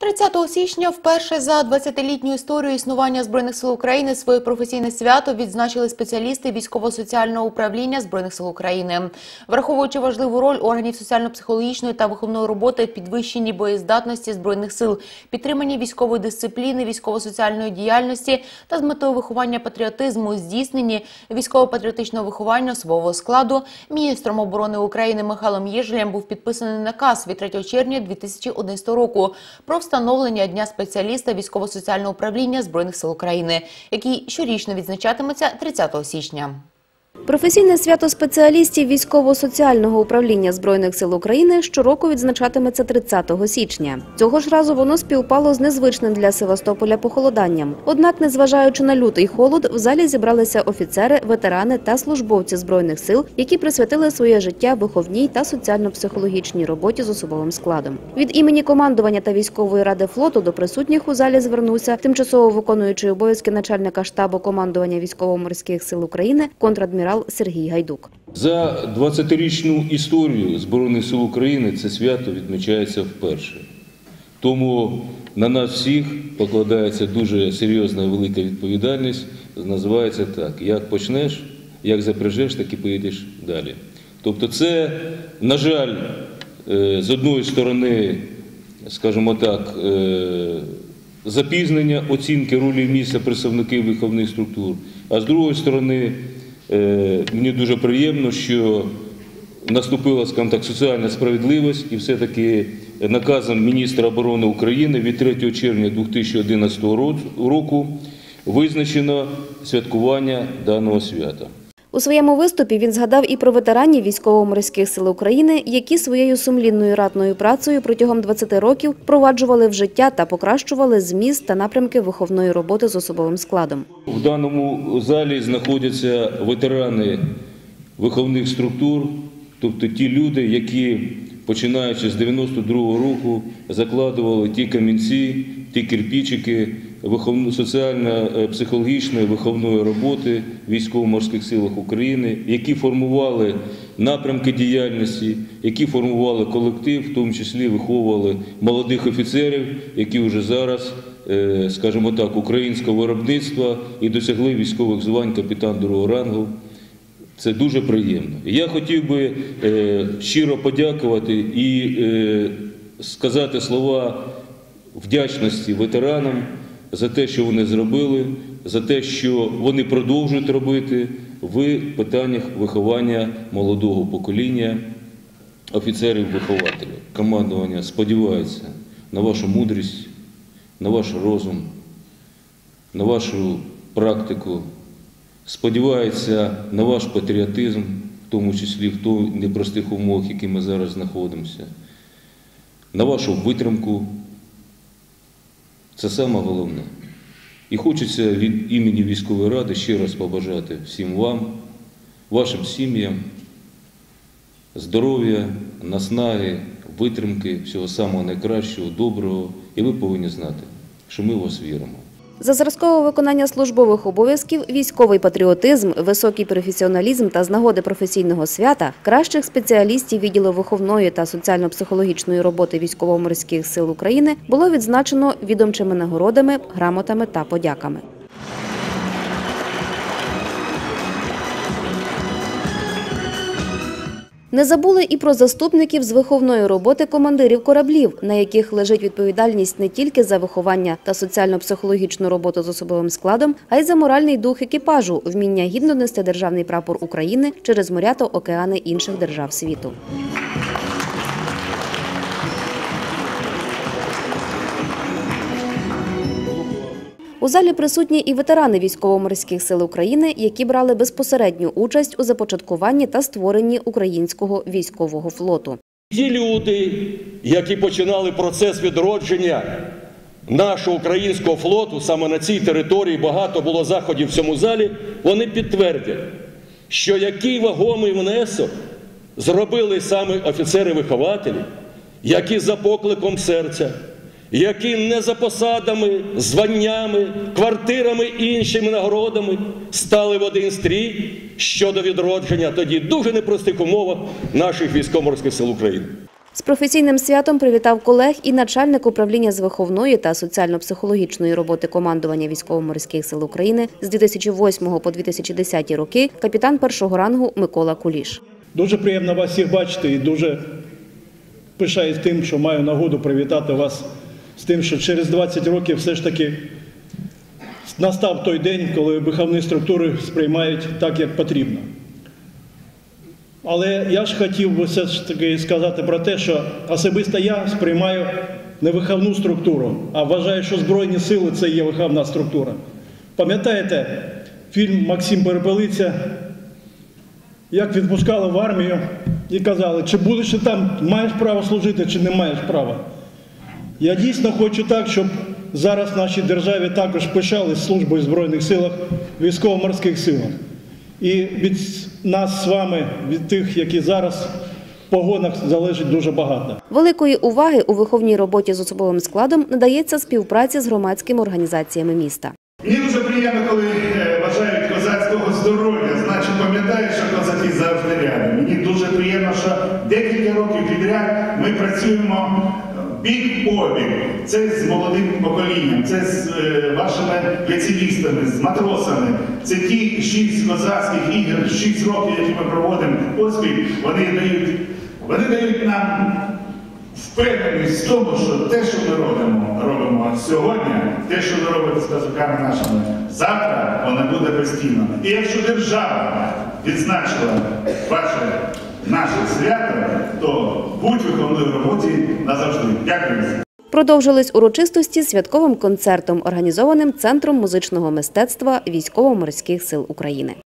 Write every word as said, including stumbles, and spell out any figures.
тридцятого січня вперше за двадцятилітню історію існування Збройних сил України своє професійне свято відзначили спеціалісти військово-соціального управління Збройних сил України. Враховуючи важливу роль органів соціально-психологічної та виховної роботи в підвищенні боєздатності Збройних сил, підтриманні військової дисципліни, військово-соціальної діяльності та з метою виховання патріотизму, здійсненні військово-патріотичного виховання особового складу, міністром оборони України Михайлом Єжелем був підписаний наказ від третього червня дві тисячі одинадцятого року про встановлення Дня спеціаліста військово-соціального управління Збройних сил України, який щорічно відзначатиметься тридцятого січня. Професійне свято спеціалістів військово-соціального управління Збройних сил України щороку відзначатиметься тридцятого січня. Цього ж разу воно співпало з незвичним для Севастополя похолоданням. Однак, незважаючи на лютий холод, в залі зібралися офіцери, ветерани та службовці Збройних сил, які присвятили своє життя виховній та соціально-психологічній роботі з особовим складом. Від імені командування та військової ради флоту до присутніх у залі звернувся тимчасово виконуючий обов'язки начальника штабу командування військово-морських сил України контрадмірал Сергій Гайдук. За двадцятирічну історію Збройних сил України це свято відмічається вперше. Тому на нас всіх покладається дуже серйозна і велика відповідальність. Називається так: як почнеш, як запряжеш, так і поїдеш далі. Тобто це, на жаль, з одної сторони, скажімо так, запізнення оцінки ролі і місця представників виховних структур, а з другої сторони, мені дуже приємно, що наступила, скажімо так, соціальна справедливість і все-таки наказом міністра оборони України від третього червня дві тисячі одинадцятого року визначено святкування даного свята. У своєму виступі він згадав і про ветеранів військово-морських сил України, які своєю сумлінною ратною працею протягом двадцяти років впроваджували в життя та покращували зміст та напрямки виховної роботи з особовим складом. В даному залі знаходяться ветерани виховних структур, тобто ті люди, які, починаючи з дев'яносто другого року, закладували ті камінці, ті кирпичики соціально-психологічної виховної роботи в військово-морських силах України, які формували напрямки діяльності, які формували колектив, в тому числі виховували молодих офіцерів, які вже зараз, скажімо так, українського виробництва і досягли військових звань капітан другого рангу. Це дуже приємно. Я хотів би щиро подякувати і сказати слова вдячності ветеранам за те, що вони зробили, за те, що вони продовжують робити в питаннях виховання молодого покоління офіцерів-вихователів. Командування сподівається на вашу мудрість, на ваш розум, на вашу практику, сподівається на ваш патріотизм, в тому числі в тих непростих умовах, в яких ми зараз знаходимося, на вашу витримку. Це саме головне. І хочеться від імені військової ради ще раз побажати всім вам, вашим сім'ям здоров'я, наснаги, витримки, всього самого найкращого, доброго. І ви повинні знати, що ми в вас віримо. За зразкове виконання службових обов'язків, військовий патріотизм, високий професіоналізм та з нагоди професійного свята кращих спеціалістів відділу виховної та соціально-психологічної роботи військово-морських сил України було відзначено відомчими нагородами, грамотами та подяками. Не забули і про заступників з виховної роботи командирів кораблів, на яких лежить відповідальність не тільки за виховання та соціально-психологічну роботу з особовим складом, а й за моральний дух екіпажу, вміння гідно нести державний прапор України через моря та океани інших держав світу. У залі присутні і ветерани військово-морських сил України, які брали безпосередню участь у започаткуванні та створенні українського військового флоту. Ті люди, які починали процес відродження нашого українського флоту, саме на цій території, багато було заходів в цьому залі, вони підтвердять, що який вагомий внесок зробили саме офіцери-вихователі, які за покликом серця, які не за посадами, званнями, квартирами і іншими нагородами стали в один стрій щодо відродження тоді дуже непростих умовах наших військово-морських сил України. З професійним святом привітав колег і начальник управління з виховної та соціально-психологічної роботи командування Військово-морських сил України з дві тисячі восьмого по дві тисячі десяті роки капітан першого рангу Микола Куліш. Дуже приємно вас всіх бачити і дуже пишаюсь тим, що маю нагоду привітати вас з тим, що через двадцять років все ж таки настав той день, коли виховні структури сприймають так, як потрібно. Але я ж хотів би все ж таки сказати про те, що особисто я сприймаю не виховну структуру, а вважаю, що Збройні сили – це є виховна структура. Пам'ятаєте фільм «Максим Перепелиця», як відпускали в армію і казали, чи будеш ти там, маєш право служити, чи не маєш права. Я дійсно хочу так, щоб зараз в нашій державі також пишались службою в Збройних силах, військово-морських силах. І від нас з вами, від тих, які зараз в погонах, залежить дуже багато. Великої уваги у виховній роботі з особовим складом надається співпраці з громадськими організаціями міста. Мені дуже приємно, коли бажають козацького здоров'я, значить пам'ятаєш, що козаки завжди рядом. Мені дуже приємно, що декілька років підряд ми працюємо бік по бік. Це з молодим поколінням, це з е, вашими яцівістами, з матросами. Це ті шість козацьких ігор, шість років, які ми проводимо поспіль, вони дають, вони дають нам впевненість в тому, що те, що ми робимо, робимо сьогодні, те, що ми робимо з козаками нашими, завтра воно буде постійно. І якщо держава відзначила ваше, наше свято, то будь в виховній роботі назавжди. Дякую. Продовжились урочистості святковим концертом, організованим Центром музичного мистецтва Військово-морських сил України.